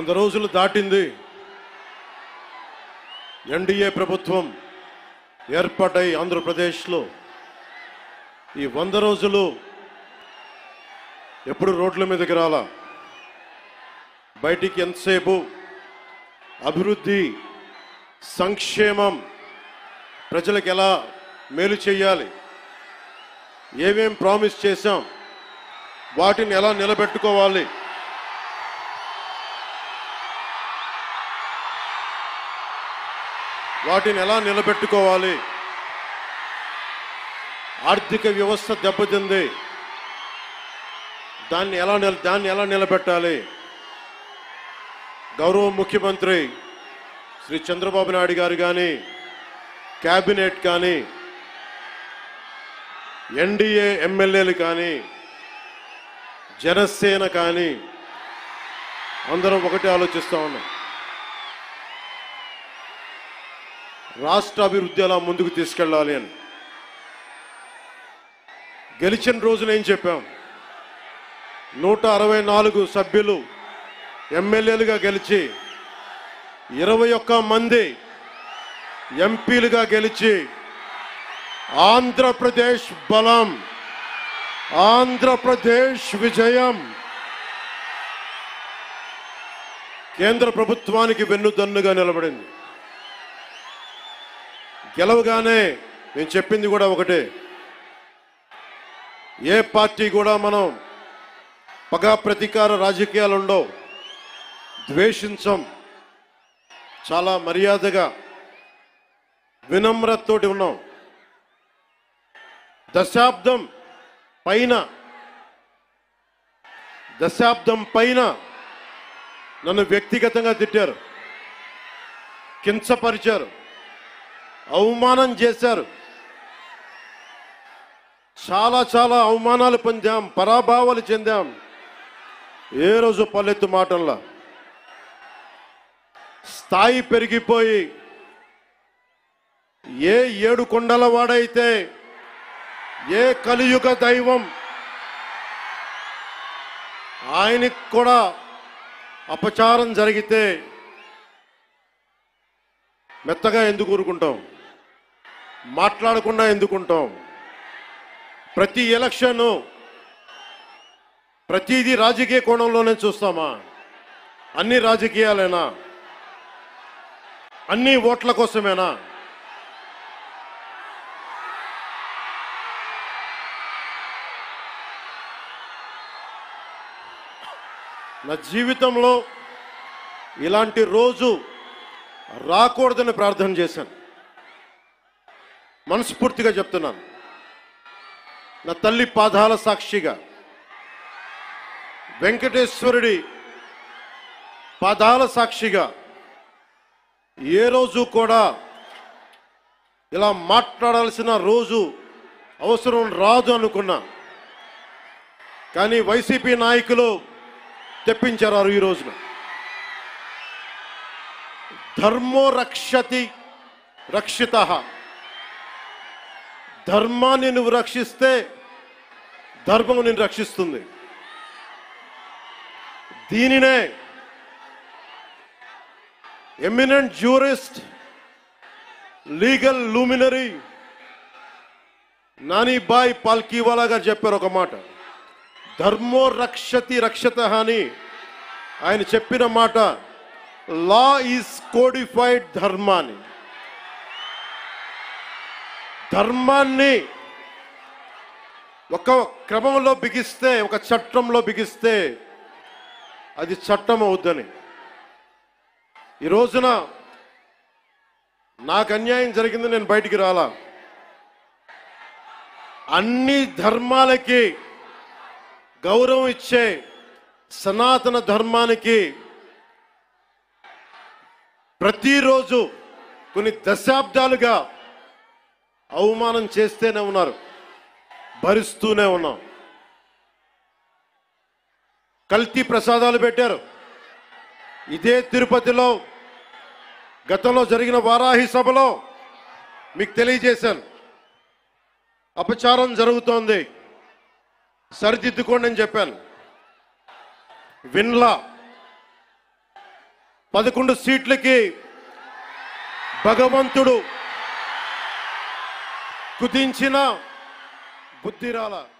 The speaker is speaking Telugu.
100 రోజులు దాటింది. ఎన్డీఏ ప్రభుత్వం ఏర్పాటై ఆంధ్రప్రదేశ్లో ఈ 100 రోజులు ఎప్పుడు రోడ్ల మీదకి రాలా. బయటికి ఎంతసేపు అభివృద్ధి, సంక్షేమం, ప్రజలకు ఎలా మేలు చేయాలి, ఏమేం ప్రామిస్ చేశాం, వాటిని ఎలా నిలబెట్టుకోవాలి, ఆర్థిక వ్యవస్థ దెబ్బతింది, దాన్ని ఎలా నిలబెట్టాలి. గౌరవ ముఖ్యమంత్రి శ్రీ చంద్రబాబు నాయుడు గారు కానీ, క్యాబినెట్ కానీ, ఎన్డీఏ ఎమ్మెల్యేలు కానీ, జనసేన కానీ అందరం ఒకటే ఆలోచిస్తూ ఉన్నాం. రాష్ట్ర అభివృద్ధి ఎలా ముందుకు తీసుకెళ్ళాలి అని. గెలిచిన రోజున ఏం చెప్పాం? 164 సభ్యులు ఎమ్మెల్యేలుగా గెలిచి 21 మంది ఎంపీలుగా గెలిచి ఆంధ్రప్రదేశ్ బలం, ఆంధ్రప్రదేశ్ విజయం, కేంద్ర ప్రభుత్వానికి వెన్నుదన్నుగా నిలబడింది. గెలవగానే నేను చెప్పింది కూడా ఒకటే, ఏ పార్టీ కూడా మనం పగా ప్రతీకార రాజకీయాలు ఉండవు, ద్వేషించం, చాలా మర్యాదగా వినమ్రతతోటి ఉన్నాం. దశాబ్దం పైన నన్ను వ్యక్తిగతంగా తిట్టారు, కించపరిచారు, అవమానం చేశారు. చాలా అవమానాలు పొందాం, పరాభవాలు చెందాం. ఏ రోజు పల్లెత్తు మాటల్లా స్థాయి పెరిగిపోయి ఏ 7 కొండల వాడైతే, ఏ కలియుగ దైవం ఆయనకి కూడా అపచారం జరిగితే మెత్తగా ఎందుకు ఊరుకుంటాం? మాట్లాడకుండా ఎందుకుంటాం? ప్రతి ఎలక్షన్ ప్రతిదీ రాజకీయ కోణంలోనే చూస్తామా? అన్ని రాజకీయాలేనా? అన్ని ఓట్ల కోసమేనా? నా జీవితంలో ఇలాంటి రోజు రాకూడదని ప్రార్థన చేశాను. మనస్ఫూర్తిగా చెప్తున్నాను. నా తల్లి పాదాల సాక్షిగా, వెంకటేశ్వరుడి పాదాల సాక్షిగా ఏ రోజు కూడా ఇలా మాట్లాడాల్సిన రోజు అవసరం రాదు అనుకున్నా. కానీ వైసీపీ నాయకులు తెప్పించారు ఈ రోజున. ధర్మో రక్షతి రక్షితః. ధర్మాన్ని నువ్వు రక్షిస్తే ధర్మం నిన్ను రక్షిస్తుంది. దీనినే eminent jurist, legal luminary Nanabhoy Palkhivala గారు చెప్పారు ఒక మాట. ధర్మో రక్షతి రక్షితః అని ఆయన చెప్పిన మాట. లా ఈజ్ కోడిఫైడ్ ధర్మాన్ని. ధర్మాన్ని ఒక క్రమంలో బిగిస్తే, ఒక చట్టంలో బిగిస్తే అది చట్టం అవుద్దని. ఈ రోజున నాకు అన్యాయం జరిగింది, నేను బయటికి రాలా. అన్ని ధర్మాలకి గౌరవం ఇచ్చే సనాతన ధర్మానికి ప్రతిరోజు కొన్ని దశాబ్దాలుగా అవమానం చేస్తూనే ఉన్నారు, భరిస్తూనే ఉన్నాం. కల్తీ ప్రసాదాలు పెట్టారు. ఇదే తిరుపతిలో గతంలో జరిగిన వారాహి సభలో మీకు తెలియజేశాను. అపచారం జరుగుతోంది, సరిదిద్దుకోండి అని చెప్పాను. విన్లా. 11 సీట్లకి భగవంతుడు కుదించిన బుద్ధిరాల